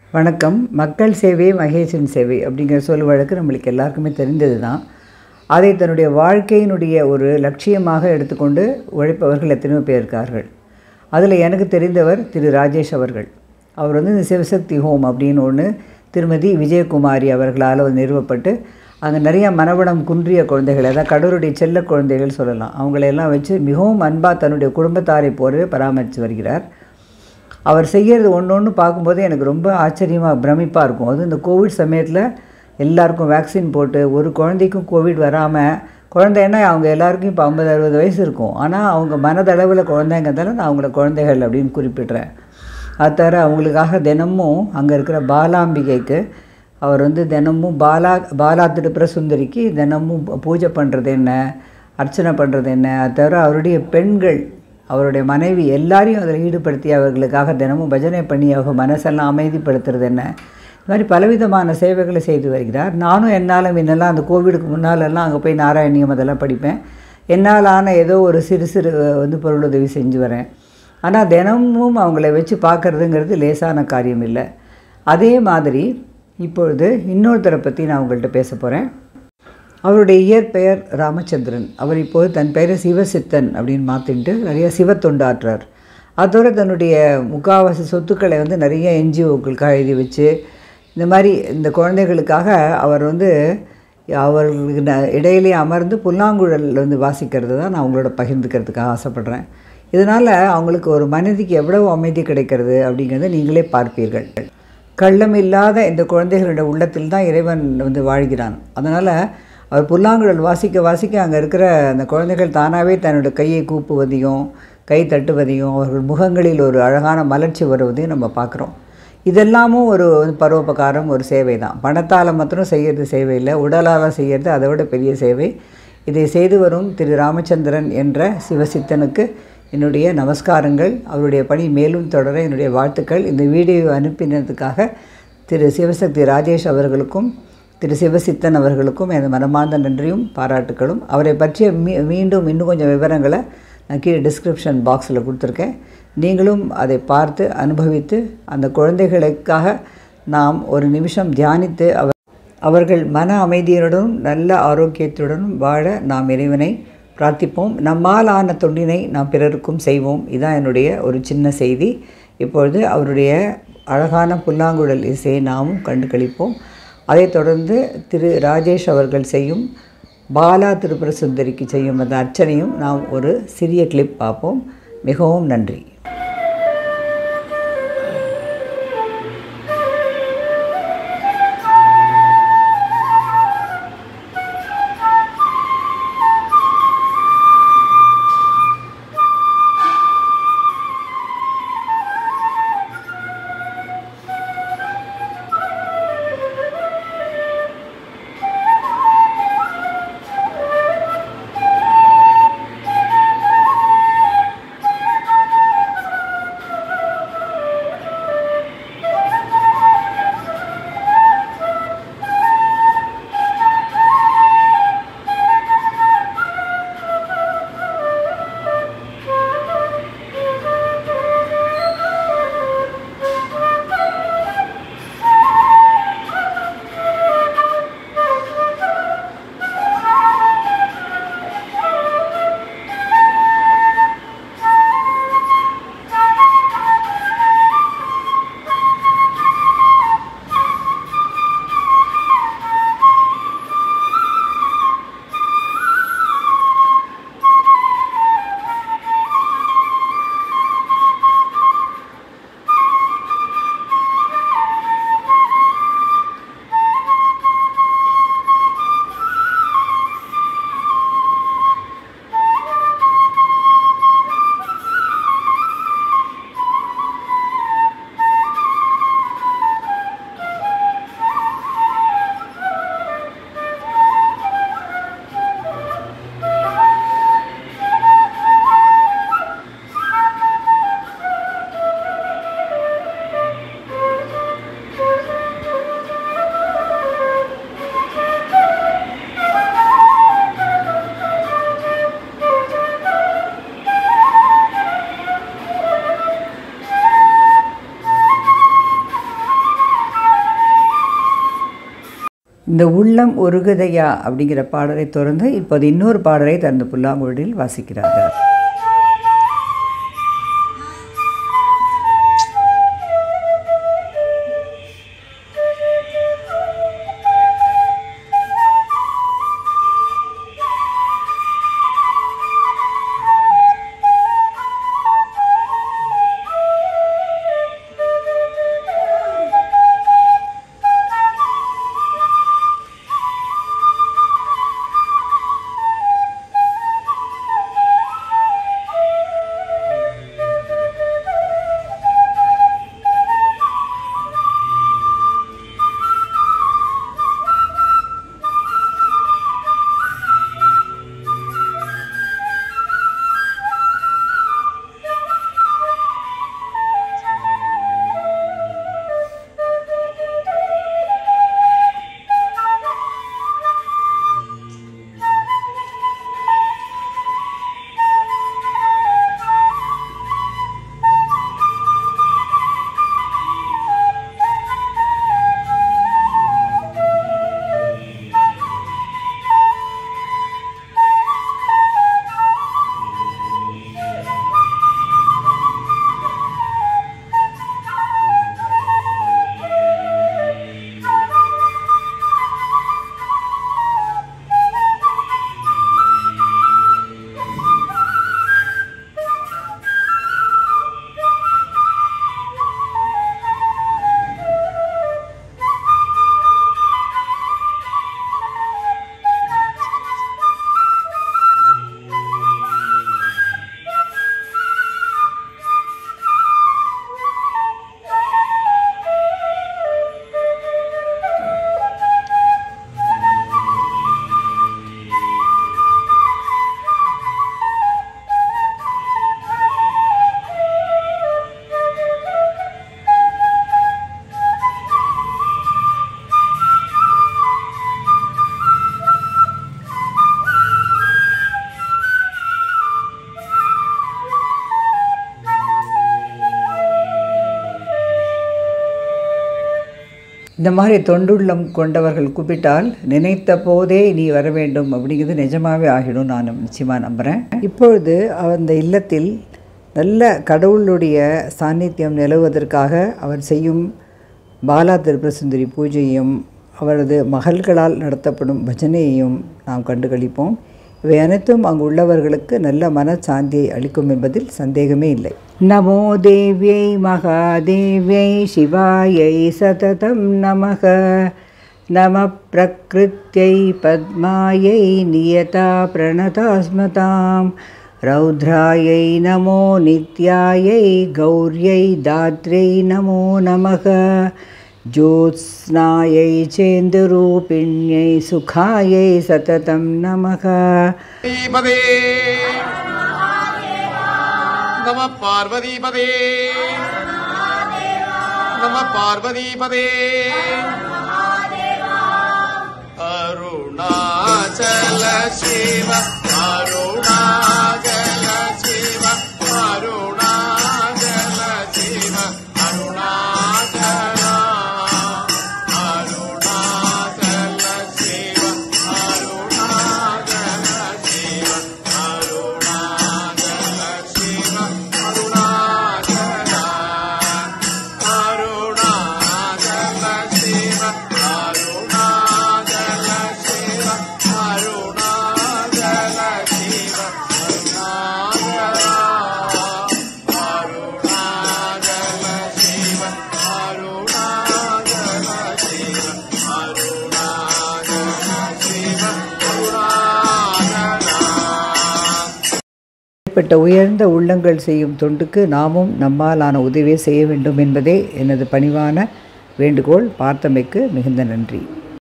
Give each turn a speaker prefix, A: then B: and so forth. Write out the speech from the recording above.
A: வணக்கம். மக்கள் சேவை மகேசன் சேவை அப்படிங்கிற சொல் வழக்கு நம்மளுக்கு எல்லாருக்குமே தெரிந்தது தான். அதை தன்னுடைய வாழ்க்கையினுடைய ஒரு லட்சியமாக எடுத்துக்கொண்டு உழைப்பவர்கள் எத்தனையோ பேர் இருக்கார்கள். அதில் எனக்கு தெரிந்தவர் திரு ராஜேஷ் அவர்கள். அவர் இந்த சிவசக்தி ஹோம் அப்படின்னு ஒன்று திருமதி விஜயகுமாரி அவர்களால் நிறுவப்பட்டு அங்கே நிறையா மனவளம் குன்றிய குழந்தைகள், அதாவது கடவுளுடைய செல்ல குழந்தைகள் சொல்லலாம், அவங்களையெல்லாம் வச்சு மிகவும் அன்பாக தன்னுடைய குடும்பத்தாரை போலவே பராமரித்து வருகிறார். அவர் செய்கிறது ஒன்று பார்க்கும்போது எனக்கு ரொம்ப ஆச்சரியமாக பிரமிப்பாக இருக்கும். அது இந்த கோவிட் சமயத்தில் எல்லாருக்கும் வேக்சின் போட்டு ஒரு குழந்தைக்கும் கோவிட் வராமல், குழந்தைன்னா அவங்க எல்லாருக்கும் இப்போ 50-60 வயசு இருக்கும், ஆனால் அவங்க மனதளவில் குழந்தைங்கிறதால நான் அவங்கள குழந்தைகள் அப்படின்னு குறிப்பிட்றேன். அது தவிர அவங்களுக்காக தினமும் அங்கே இருக்கிற பாலாம்பிகைக்கு அவர் தினமும் பாலா திருப்புர சுந்தரிக்கு தினமும் பூஜை பண்ணுறது என்ன, அர்ச்சனை பண்ணுறது என்ன, அது தவிர அவருடைய பெண்கள், அவருடைய மனைவி எல்லாரையும் அதில் ஈடுபடுத்தி அவர்களுக்காக தினமும் பஜனை பண்ணி அவங்க மனசெல்லாம் அமைதிப்படுத்துறது என்ன, இது மாதிரி பலவிதமான சேவைகளை செய்து வருகிறார். நானும் என்னால் முன்னெல்லாம் அந்த கோவிடுக்கு முன்னாலெல்லாம் அங்கே போய் நாராயணியம் அதெல்லாம் படிப்பேன். என்னால் ஆன ஏதோ ஒரு சிறு சிறு பொருளுதவி செஞ்சு வரேன். ஆனால் தினமும் அவங்கள வச்சு பார்க்குறதுங்கிறது லேசான காரியம் இல்லை. அதே மாதிரி இப்பொழுது இன்னொருத்தரை பற்றி நான் உங்கள்கிட்ட பேச போகிறேன். அவருடைய இயற்பெயர் ராமச்சந்திரன். அவர் இப்போது தன் பெயரை சிவசித்தன் அப்படின்னு மாற்றிட்டு நிறைய சிவத்தொண்டாற்றார். அதோடு தன்னுடைய முக்கால்வாசி சொத்துக்களை நிறைய என்ஜிஓக்களுக்காக எழுதி வச்சு இந்த மாதிரி இந்த குழந்தைகளுக்காக அவர் அவர்களுக்கு இடையிலே அமர்ந்து புல்லாங்குழல் வாசிக்கிறது தான் நான் அவங்களோட பகிர்ந்துக்கிறதுக்காக ஆசைப்பட்றேன். இதனால் அவங்களுக்கு ஒரு மனதிக்கு எவ்வளவு அமைதி கிடைக்கிறது அப்படிங்கிறத நீங்களே பார்ப்பீர்கள். கள்ளமில்லாத இந்த குழந்தைகளுடைய உள்ளத்தில் தான் இறைவன் வாழ்கிறான். அதனால் அவர் புல்லாங்குழல் வாசிக்க வாசிக்க அங்கே இருக்கிற அந்த குழந்தைகள் தானாகவே தன்னோட கையை கூப்புவதையும் கை தட்டுவதையும் அவர்கள் முகங்களில் ஒரு அழகான மலர்ச்சி வருவதையும் நம்ம பார்க்குறோம். இதெல்லாமும் ஒரு பரோபகாரம், ஒரு சேவை தான். பணத்தால் மாத்திரம் செய்கிறது சேவை இல்லை, உடலால் செய்கிறது அதை விட பெரிய சேவை. இதை செய்து வரும் திரு ராமச்சந்திரன் என்ற சிவசித்தனுக்கு என்னுடைய நமஸ்காரங்கள். அவருடைய பணி மேலும் தொடர என்னுடைய வாழ்த்துக்கள். இந்த வீடியோ அனுப்பினதுக்காக திரு சிவசக்தி ராஜேஷ் அவர்களுக்கும் திரு சிவசித்தன் அவர்களுக்கும் எனது மனமார்ந்த நன்றியும் பாராட்டுக்களும். அவரை பற்றிய மீண்டும் இன்னும் கொஞ்சம் விவரங்களை நான் கீழே டிஸ்கிரிப்ஷன் பாக்ஸில் கொடுத்துருக்கேன். நீங்களும் அதை பார்த்து அனுபவித்து அந்த குழந்தைகளுக்காக நாம் ஒரு நிமிஷம் தியானித்து அவர்கள் மன அமைதியுடனும் நல்ல ஆரோக்கியத்துடனும் வாழ நாம் இறைவனை பிரார்த்திப்போம். நம்மால் ஆன தொண்டினை நாம் பிறருக்கும் செய்வோம். இதுதான் என்னுடைய ஒரு சின்ன செய்தி. இப்பொழுது அவருடைய அழகான புல்லாங்குழல் இசையை நாமும் கண்டு களிப்போம். அதைத் தொடர்ந்து திரு ராஜேஷ் அவர்கள் செய்யும் பாலா திருப்புர சுந்தரிக்கு செய்யும் அந்த அர்ச்சனையும் நாம் ஒரு சிறிய கிளிப் பார்ப்போம். மிகவும் நன்றி. இந்த உள்ளம் ஒருகுதையா அப்படிங்கிற பாடலை தொடர்ந்து இப்போது இன்னொரு பாடலை தனது புல்லாங்குழலில் வாசிக்கிறார்கள். இந்த மாதிரி தொண்டுள்ளம் கொண்டவர்கள் கூப்பிட்டால் நினைத்த போதே நீ வர வேண்டும் அப்படிங்கிறது நிஜமாகவே ஆகிடும். நான் நிச்சயமாக நம்புகிறேன். இப்பொழுது அந்த இல்லத்தில் நல்ல கடவுளுடைய சாநித்தியம் நிலவுவதற்காக அவர் செய்யும் பாலா திரிபுரசுந்தரி பூஜையும் அவரது மகள்களால் நடத்தப்படும் பஜனையையும் நாம் கண்டுகளிப்போம். இவை அனைத்தும் அங்கு உள்ளவர்களுக்கு நல்ல மனசாந்தியை அளிக்கும் என்பதில் சந்தேகமே இல்லை. நமோ தேவ்யை மகாதேவ்யை சிவாயை சததம் நமக. நம பிரக்ருத்யை பத்மாயை நியதா பிரணதாஸ்மதாம். ரௌத்ராயை நமோ நித்யாயை கௌர்யை தாத்ரை நமோ நமக. ஜோத்ஸ்னாயை சேந்துரூபிண்யை சுகாயை சததம் நமக.
B: நம பார்வதிபதே நம பார்வதிபதே. அருணாச்சல சிவ அருணாச்சல சிவ அருணாச்சல சிவ அருணாச்சல அருணாச்சல சிவ அருணாச்சல சிவ அருணாச்சல சிவ அருணாச்சல அருணாச்சல சிவ அருணாச்சல சிவ அருணாச்சல சிவ
A: இப்படிப்பட்ட உயர்ந்த உள்ளங்கள் செய்யும் தொண்டுக்கு நாமும் நம்மாலான உதவியை செய்ய வேண்டும் என்பதே எனது பணிவான வேண்டுகோள். பார்த்தமைக்கு மிகுந்த நன்றி.